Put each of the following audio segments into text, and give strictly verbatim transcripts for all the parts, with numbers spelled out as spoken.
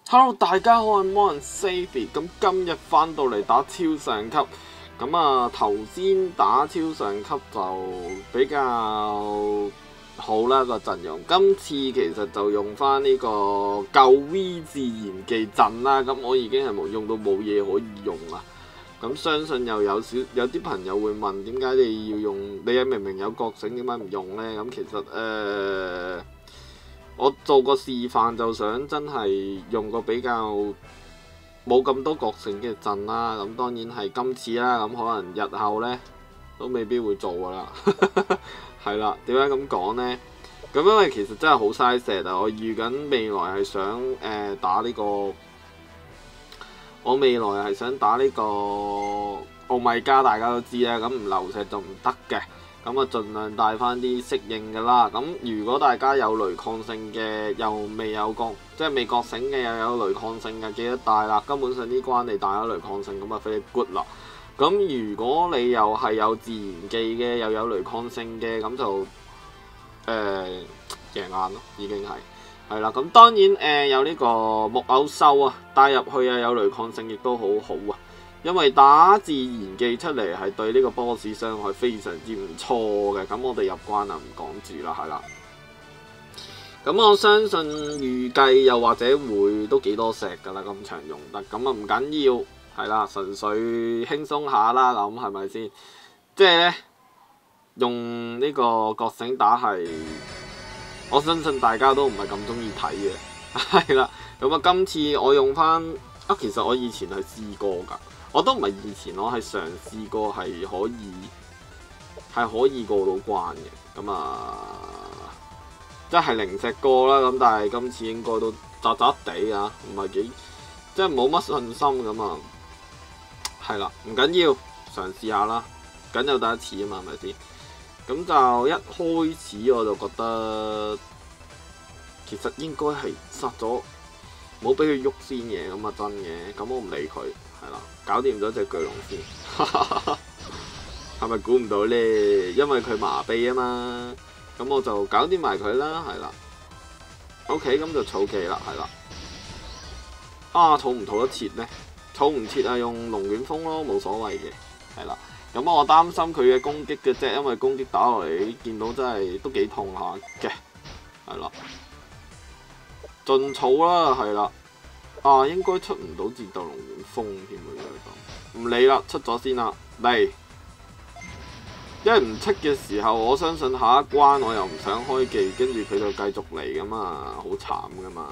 Hello， 大家好，我係魔人 Savvy， 咁今日翻到嚟打超上級，咁啊頭先打超上級就比較好啦個陣容，今次其實就用翻呢個舊 V 自然技陣啦，咁我已經係冇用到冇嘢可以用啦。咁相信又有少有啲朋友會問點解你要用？你明明有覺醒，點解唔用呢？咁其實誒。呃我做個示範就想真係用個比較冇咁多覺醒嘅陣啦，咁當然係今次啦，咁可能日後呢都未必會做噶啦，係啦。點解咁講呢？咁因為其實真係好嘥石啊！我預緊未來係想誒、呃、打呢、呢個，我未來係想打呢個奧米加，大家都知啦，咁唔流石就唔得嘅。咁啊，盡量帶翻啲適應嘅啦。咁如果大家有雷抗性嘅，又未有覺，即係未覺醒嘅，又有雷抗性嘅，記得帶啦。根本上呢關你帶咗雷抗性，咁啊非常 good 啦。咁如果你又係有自然技嘅，又有雷抗性嘅，咁就誒、呃、贏硬咯，已經係係啦。咁當然誒、呃、有呢個木偶獸啊，帶入去啊有雷抗性，亦都好好啊。因為打自然技出嚟係對呢個 boss 傷害非常之唔錯嘅，咁我哋入關啊唔講住啦，係啦。咁我相信預計又或者會都幾多石噶啦，咁長用得，咁啊唔緊要，係啦，純粹輕鬆下啦，咁係咪先？即係呢，用呢個覺醒打係，我相信大家都唔係咁中意睇嘅，係啦。咁啊，今次我用翻啊，其實我以前係試過噶。我都唔係以前，我係嘗試過係可以係可以過到關嘅，咁啊，即係零石過啦。咁但係今次應該都渣渣地啊，唔係幾即係冇乜信心咁啊。係啦，唔緊要，嘗試下啦，梗有第一次啊嘛，係咪先？咁就一開始我就覺得其實應該係殺咗，冇俾佢喐先嘅，咁啊真嘅，咁我唔理佢。係啦，搞掂咗隻巨龍先，係咪估唔到呢？因為佢麻痹啊嘛，咁我就搞掂埋佢啦，係啦。OK， 咁就儲技啦，係啦。啊，儲唔儲得切呢？儲唔切啊，用龍捲風咯，冇所謂嘅，係啦。咁我擔心佢嘅攻擊嘅啫，因為攻擊打落嚟，見到真係都幾痛下嘅，係啦。盡儲啦，係啦。啊，應該出唔到戰鬥龍捲風添喎，唔理啦，出咗先啦，嚟，因為唔出嘅時候，我相信下一關我又唔想開技，跟住佢就繼續嚟噶嘛，好慘噶嘛。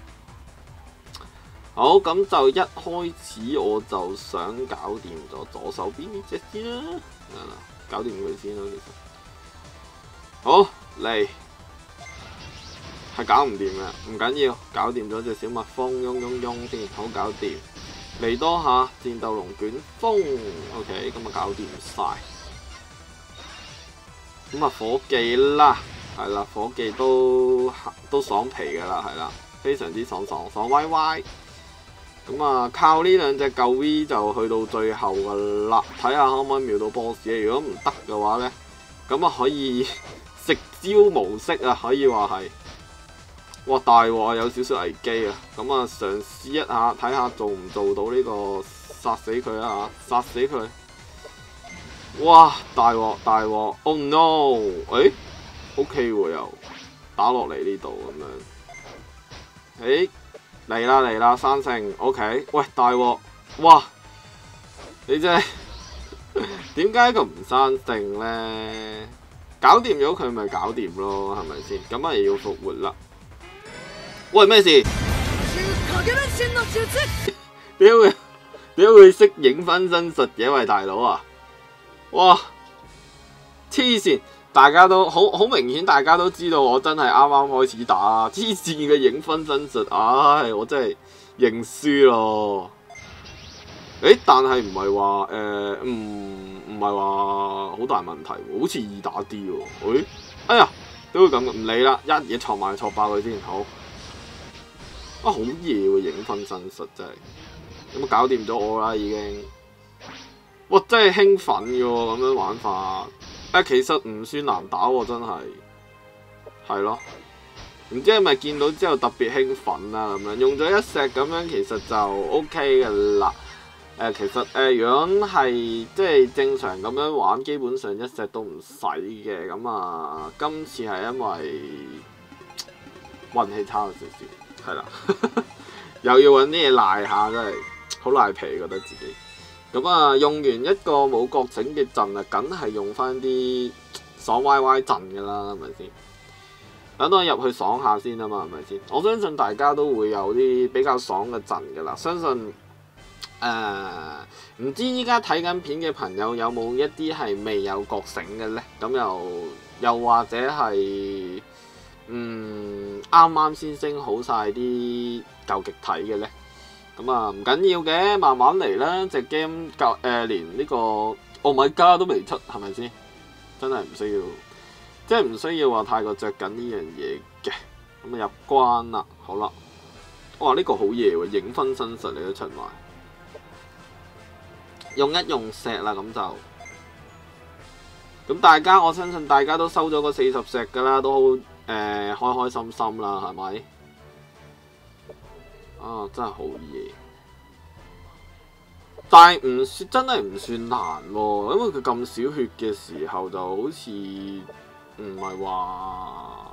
好，咁就一開始我就想搞掂咗左手邊呢隻先啦，搞掂佢先啦，其實。好，嚟。係搞唔掂嘅，唔緊要，搞掂咗隻小蜜蜂，嗡嗡嗡先，好搞掂。嚟多下戰鬥龍捲風 ，OK， 咁啊搞掂晒。咁啊火技啦，係啦，火技都都爽皮噶啦，係啦，非常之爽爽爽歪歪。咁啊靠呢兩隻舊 V 就去到最後噶啦，睇下可唔可以秒到 boss 啊？如果唔得嘅話呢，咁啊可以食招模式啊，可以話係。哇大鑊啊，有少少危機啊！咁啊嘗試一下，睇下做唔做到呢個殺死佢啊嚇，殺死佢！哇大鑊大鑊 ！Oh no！ 誒 OK 喎，又打落嚟呢度咁樣。誒嚟啦嚟啦，三勝 OK。喂大鑊！哇！你真係點解佢唔生性咧？搞掂咗佢咪搞掂咯，係咪先？咁啊要復活啦！喂，咩事？點會點會識影分身術嘅？喂，大佬啊！哇，黐線！大家都好好明顯，大家都知道我真係啱啱開始打，黐線嘅影分身術，唉，我真係認輸咯。誒，但係唔係話誒，唔唔係話好大問題喎，好似易打啲喎。誒，哎呀，都會咁嘅，唔理啦，一嘢挫埋挫爆佢先，好。啊，好嘢喎！影分身術真係，咁啊搞掂咗我啦已經。哇，真係興奮嘅喎，咁樣玩法。啊，其實唔算難打喎，真係。係咯。 唔知係咪見到之後特別興奮啊咁樣，用咗一石咁樣其實就 O K 嘅啦。誒、呃、其實誒、呃、如果係即係正常咁樣玩，基本上一石都唔使嘅。咁啊，今次係因為運氣差咗少少，係啦，又要揾啲嘢賴下，真係好賴皮，覺得自己。咁啊，用完一個冇覺醒嘅陣啊，梗係用翻啲爽歪歪陣㗎啦，係咪先？等我入去爽下先啊嘛，係咪先？我相信大家都會有啲比較爽嘅陣㗎啦。相信誒，唔、呃、知依家睇緊片嘅朋友有冇一啲係未有覺醒嘅呢？咁又又或者係嗯啱啱先升好晒啲舊極體嘅呢？咁啊唔緊要嘅，慢慢嚟啦。隻 game 夠誒，連呢個 Oh My God 都未出，係咪先？真係唔需要，即係唔需要話太過着緊呢樣嘢嘅。咁啊入關啦，好啦。哇！呢個好嘢喎，影分身術你都出埋，用一用石啦，咁就咁大家，我相信大家都收咗個四十石㗎啦，都好誒、呃、開開心心啦，係咪？啊，真係好嘢，但係唔算真係唔算難喎，因為佢咁少血嘅時候就好似唔係話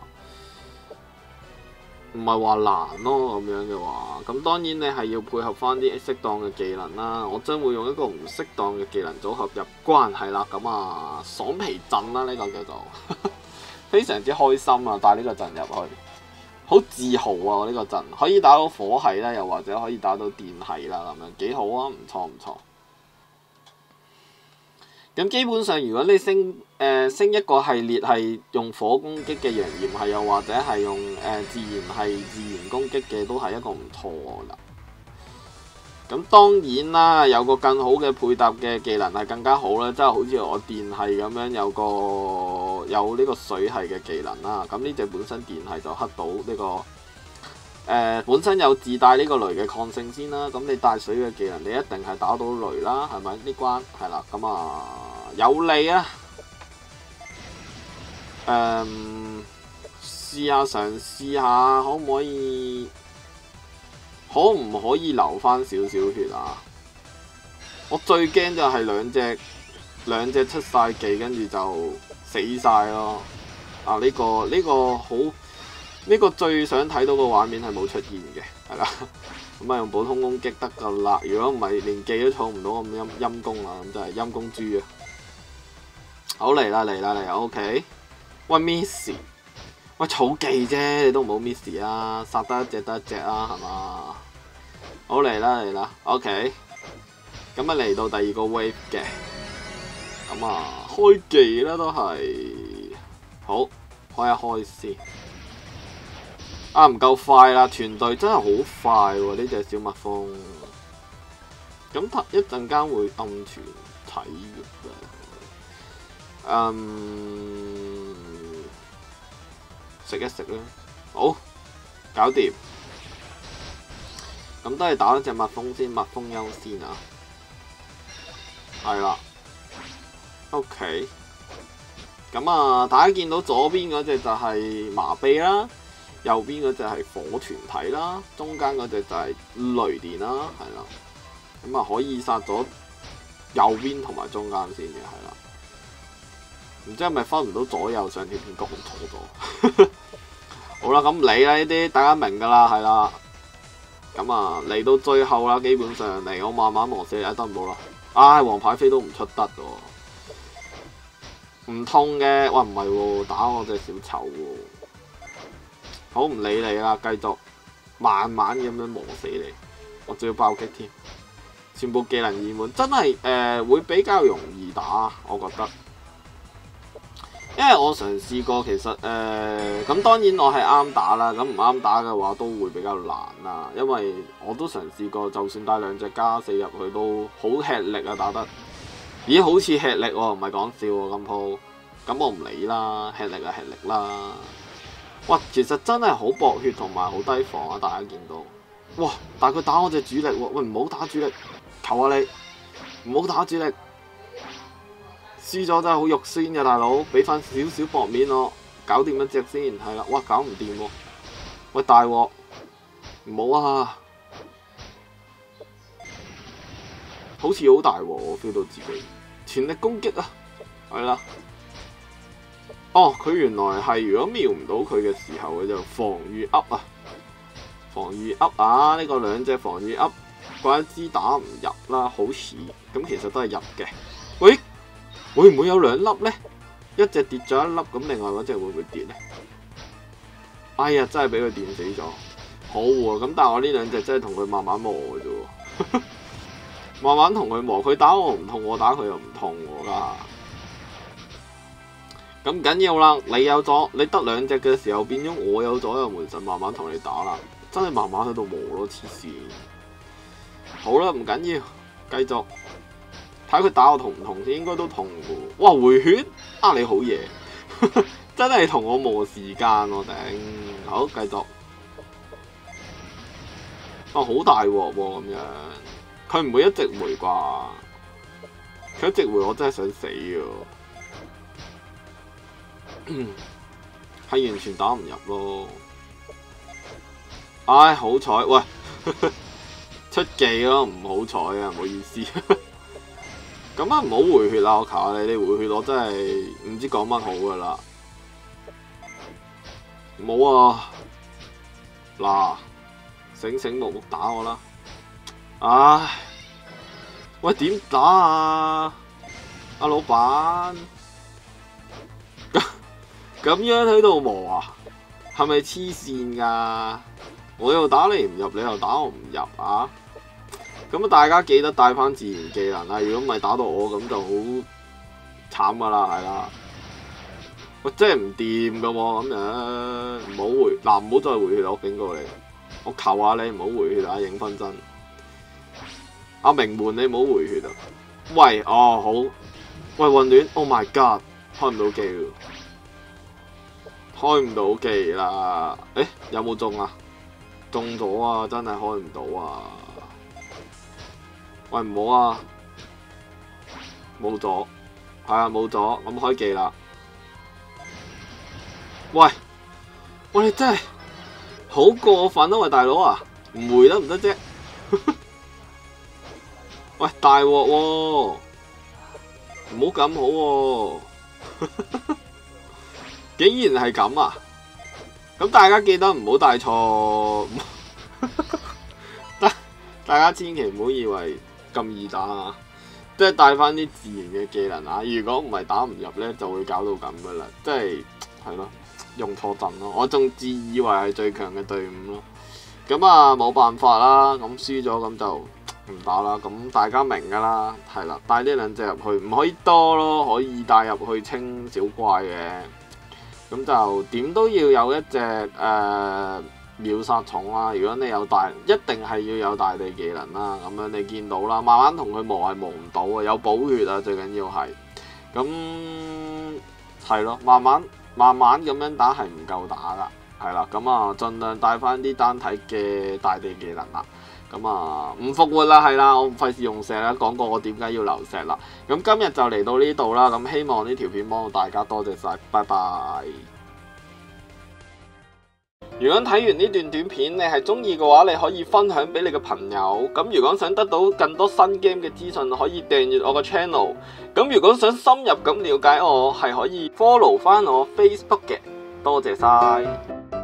唔係話難咯，咁樣嘅話，咁當然你係要配合翻啲適當嘅技能啦。我將會用一個唔適當嘅技能組合入關，係啦，咁啊爽皮陣啦，呢個叫做非常之開心啊！帶呢個陣入去。好自豪啊！我呢個陣可以打到火系啦，又或者可以打到電系啦，咁樣幾好啊！唔錯唔錯。咁基本上，如果你升誒、呃、升一個系列係用火攻擊嘅陽炎系，又或者係用誒、呃、自然系自然攻擊嘅，都係一個唔錯㗎。咁當然啦，有個更好嘅配搭嘅技能係更加好啦，即係好似我電系咁樣有個有呢個水系嘅技能啦。咁呢隻本身電系就黑到呢、這個誒、呃、本身有自帶呢個雷嘅抗性先啦。咁你帶水嘅技能，你一定係打到雷啦，係咪？呢關係啦，咁啊有利啊！誒、嗯，試下嘗試下，可唔可以？可唔可以留翻少少血啊？我最驚就係兩隻兩隻出晒技，跟住就死晒咯。啊！呢、這個呢、這個好呢、這個最想睇到個畫面係冇出現嘅，係啦。咁啊用普通攻擊得㗎啦。如果唔係連技都儲唔到，咁陰陰公啦，咁真係陰公豬啊！好嚟啦嚟啦嚟 OK。喂 Miss， 喂儲技啫，你都唔好 Miss 啊！殺得一隻得一隻啊，係嘛？好嚟啦嚟啦 ，OK，咁啊嚟到第二個 wave 嘅，咁啊開技啦都係，好開一開先，啊唔夠快啦，團隊真係好快喎呢隻小蜜蜂，咁一陣間會暗存體嘅，嗯，食一食啦，好，搞掂。咁都係打一隻蜜蜂先，蜜蜂優先啊！係啦 ，OK。咁啊，大家見到左邊嗰隻就係麻痹啦，右邊嗰隻係火團體啦，中間嗰隻就係雷電啦，係啦。咁啊，可以殺咗右邊同埋中間先嘅，係啦。唔知係咪分唔到左右上條片角紅錯咗？好啦，咁你啦呢啲，大家明㗎啦，係啦。咁啊，嚟到最後啦，基本上嚟我慢慢磨死你得唔到啦。唉，黃牌飛都唔出得喎，唔痛嘅。哇，唔係喎，打我隻小丑喎。好唔理你啦，繼續慢慢咁樣磨死你。我仲要爆擊添，全部技能二滿，真係誒、呃、會比較容易打，我覺得。因為我嘗試過，其實誒咁、呃、當然我係啱打啦，咁唔啱打嘅話都會比較難啦。因為我都嘗試過，就算帶兩隻加四入去都好吃力啊，打得。咦，好似吃力喎、哦，唔係講笑喎咁鋪。咁我唔理啦，吃力啊吃力啦。哇，其實真係好薄血同埋好低防啊！大家見到。哇，但係佢打我隻主力喎，喂，唔好打主力，求下你，唔好打主力。輸咗真係好肉酸嘅大佬，俾翻少少薄面我，搞掂一隻先，係啦，哇搞唔掂喎， 喂，大鑊，唔好啊！好似好大鑊，我 feel 到自己全力攻擊啊！係啦。哦，佢原來係如果瞄唔到佢嘅時候，佢就防禦 up 啊，防禦 up 啊！呢、這個兩隻防禦 up，嗰一支打唔入啦，好似咁其實都係入嘅。喂，會唔會有兩粒呢？一隻跌咗一粒，咁另外嗰隻會唔會跌呢？哎呀，真係俾佢電死咗，好喎！咁但係我呢兩隻真係同佢慢慢磨嘅啫喎，慢慢同佢磨，佢打我唔痛，我打佢又唔痛喎㗎。咁唔緊要啦，你有咗，你得兩隻嘅時候變咗我有咗，又門神慢慢同你打啦，真係慢慢喺度磨咯，黐線。好啦，唔緊要，繼續睇佢打我痛唔痛先，應該都痛嘅。哇，回血啊，你好嘢，真係同我磨時間我頂。好，繼續。哦，好大鑊喎咁樣，佢唔會一直回啩？佢一直回我真係想死喎。係完全打唔入咯，唉，好彩喂，出技咯，唔好彩啊，唔好意思。咁啊，唔好回血啦，我求下你，你回血我真係唔知講乜好噶啦。唔好啊，嗱，醒醒目目打我啦，唉，喂，點打啊，阿老闆？咁樣喺度磨啊？係咪黐線㗎？我又打你唔入，你又打我唔入啊？咁大家記得帶翻自然技能啦。如果唔係打到我咁就好慘㗎啦，係啦。喂，真係唔掂㗎喎，咁樣唔好回嗱，唔好再回血啦！我警告你，我求下你唔好回血啊！影分身，阿明門你唔好回血啊！喂，哦好，喂混亂 ，Oh my God， 開唔到機喎！開唔到技啦！誒，有冇中啊？中咗啊！真係開唔到啊！喂，唔好啊！冇咗，係啊，冇咗，咁開技啦！喂，喂，你真係好過分啊！喂，大佬啊，唔回得唔得啫？喂，大鑊喎！唔好咁好喎！竟然係咁啊！咁大家記得唔好帶錯，大家千祈唔好以為咁易打啊！即係帶翻啲自然嘅技能啊！如果唔係打唔入咧，就會搞到咁噶啦！即係係咯，用錯陣咯，我仲自以為係最強嘅隊伍咯。咁啊冇辦法啦，咁輸咗咁就唔打啦。咁大家明噶啦，係啦，帶呢兩隻入去唔可以多咯，可以帶入去清小怪嘅。咁就點都要有一隻誒、呃、秒殺蟲啦！如果你有大，一定係要有大地技能啦。咁樣你見到啦，慢慢同佢磨係磨唔到啊，有補血啊，最緊要係。咁係咯，慢慢慢慢咁樣打係唔夠打噶，係啦。咁啊，盡量帶翻啲單體嘅大地技能啦。咁啊，唔復活啦，係啦，我費事用石啦，講過我點解要留石啦。咁今日就嚟到呢度啦，咁希望呢條片幫到大家，多謝晒，拜拜。如果睇完呢段短片你係中意嘅話，你可以分享俾你嘅朋友。咁如果想得到更多新 game 嘅資訊，可以訂閱我個 channel。咁如果想深入咁了解我，係可以 follow 翻我 Facebook 嘅。多謝晒。